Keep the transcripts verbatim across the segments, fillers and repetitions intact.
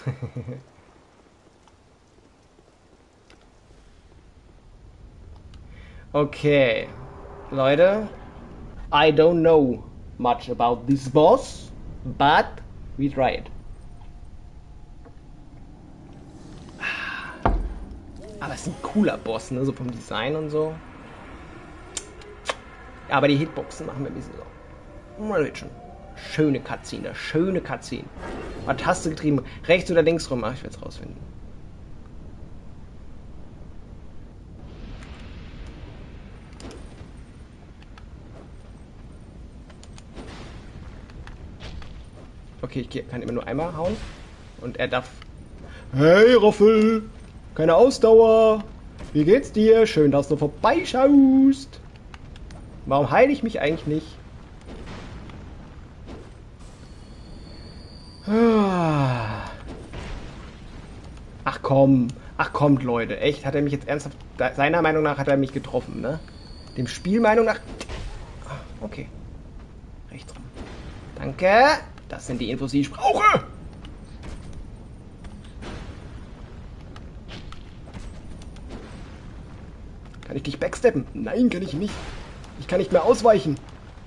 Okay, Leute, I don't know much about this boss, but we tried. Aber es ist ein cooler Boss, ne, so vom Design und so. Aber die Hitboxen machen wir ein bisschen so. Mal wird schon. Schöne Cutscene, schöne Cutscene. Was hast du getrieben? Rechts oder links rum? Ach, ich werde es rausfinden. Okay, ich kann immer nur einmal hauen. Und er darf... Hey, Roffel! Keine Ausdauer! Wie geht's dir? Schön, dass du vorbeischaust! Warum heile ich mich eigentlich nicht? Ach komm, ach kommt Leute, echt, hat er mich jetzt ernsthaft, seiner Meinung nach hat er mich getroffen, ne? Dem Spiel Meinung nach, okay, rechts rum. Danke, das sind die Infos, die ich brauche. Kann ich dich backsteppen? Nein, kann ich nicht. Ich kann nicht mehr ausweichen.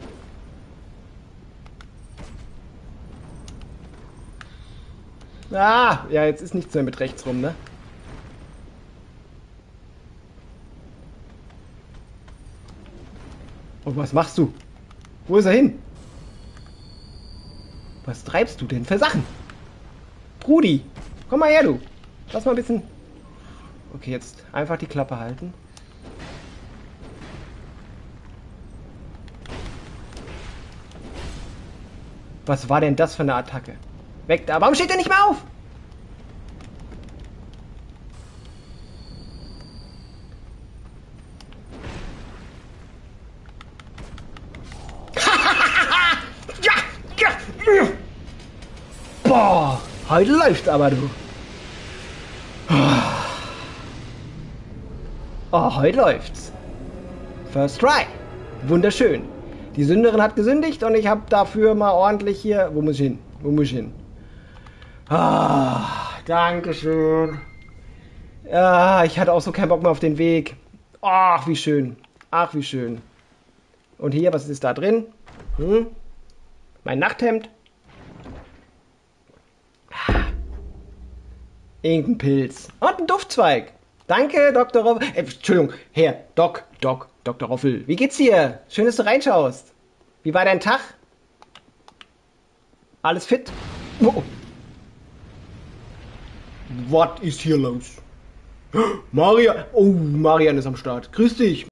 Ah, ja, jetzt ist nichts mehr mit rechts rum, ne? Und was machst du? Wo ist er hin? Was treibst du denn für Sachen? Brudi, komm mal her, du. Lass mal ein bisschen... Okay, jetzt einfach die Klappe halten. Was war denn das für eine Attacke? Weg da. Warum steht er nicht mehr auf? Ja, ja. Boah, heute läuft's aber, du. Oh, heute läuft's. First try. Wunderschön. Die Sünderin hat gesündigt und ich habe dafür mal ordentlich hier... Wo muss ich hin? Wo muss ich hin? Ah, Dankeschön. Ja, ich hatte auch so keinen Bock mehr auf den Weg. Ach, wie schön. Ach, wie schön. Und hier, was ist da drin? Hm? Mein Nachthemd. Irgendein Pilz. Und ein Duftzweig. Danke, Doktor Roffel. Äh, Entschuldigung, Herr, Doc, Doc, Doktor Roffel. Wie geht's dir? Schön, dass du reinschaust. Wie war dein Tag? Alles fit? Oh. Was ist hier los? Marian. Oh, Marian ist am Start. Grüß dich.